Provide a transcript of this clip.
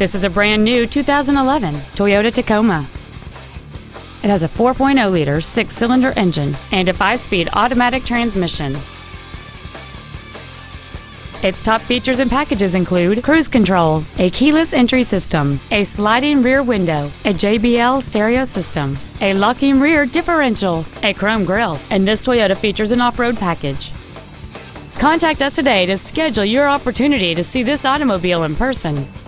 This is a brand new 2011 Toyota Tacoma. It has a 4.0-liter six-cylinder engine and a 5-speed automatic transmission. Its top features and packages include cruise control, a keyless entry system, a sliding rear window, a JBL stereo system, a locking rear differential, a chrome grille, and this Toyota features an off-road package. Contact us today to schedule your opportunity to see this automobile in person.